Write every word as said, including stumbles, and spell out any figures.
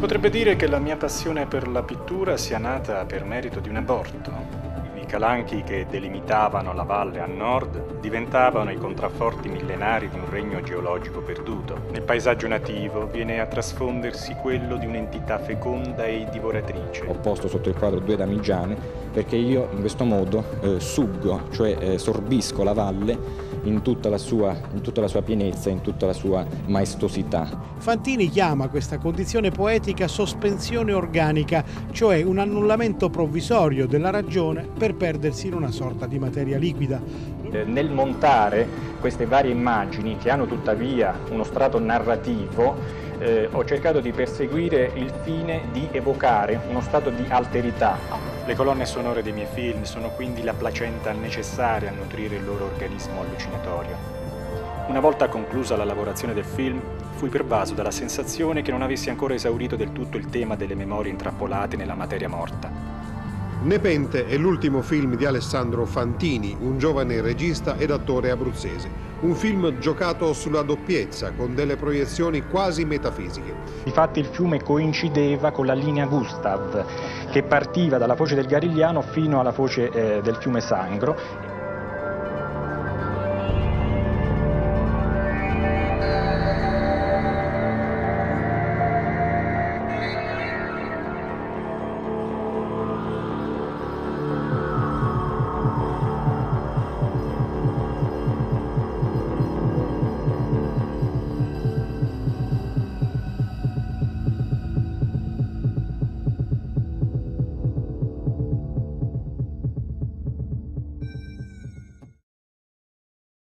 potrebbe dire che la mia passione per la pittura sia nata per merito di un aborto. I calanchi che delimitavano la valle a nord diventavano i contrafforti millenari di un regno geologico perduto. Nel paesaggio nativo viene a trasfondersi quello di un'entità feconda e divoratrice. Ho posto sotto il quadro due damigiane perché io in questo modo eh, suggo, cioè eh, sorbisco la valle in tutta la sua, in tutta la sua pienezza, in tutta la sua maestosità. Fantini chiama questa condizione poetica sospensione organica, cioè un annullamento provvisorio della ragione per perdersi in una sorta di materia liquida. Nel montare queste varie immagini, che hanno tuttavia uno strato narrativo, eh, ho cercato di perseguire il fine di evocare uno stato di alterità. Le colonne sonore dei miei film sono quindi la placenta necessaria a nutrire il loro organismo allucinatorio. Una volta conclusa la lavorazione del film, fui pervaso dalla sensazione che non avessi ancora esaurito del tutto il tema delle memorie intrappolate nella materia morta. Nepente è l'ultimo film di Alessandro Fantini, un giovane regista ed attore abruzzese. Un film giocato sulla doppiezza, con delle proiezioni quasi metafisiche. Difatti il fiume coincideva con la linea Gustav, che partiva dalla foce del Garigliano fino alla foce eh, del fiume Sangro.